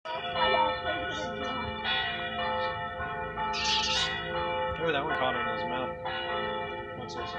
Oh, that one caught it in his mouth. What's this?